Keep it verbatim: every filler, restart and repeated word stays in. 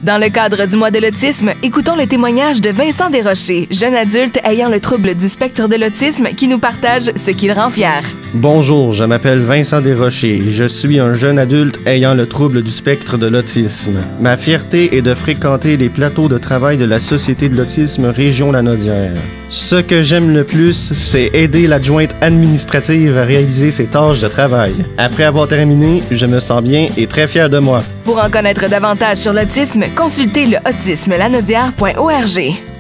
Dans le cadre du mois de l'autisme, écoutons le témoignage de Vincent Desrochers, jeune adulte ayant le trouble du spectre de l'autisme qui nous partage ce qui le rend fier. Bonjour, je m'appelle Vincent Desrochers. Je suis un jeune adulte ayant le trouble du spectre de l'autisme. Ma fierté est de fréquenter les plateaux de travail de la Société de l'autisme Région Lanaudière. Ce que j'aime le plus, c'est aider l'adjointe administrative à réaliser ses tâches de travail. Après avoir terminé, je me sens bien et très fier de moi. Pour en connaître davantage sur l'autisme, consultez le autisme lanaudière point org.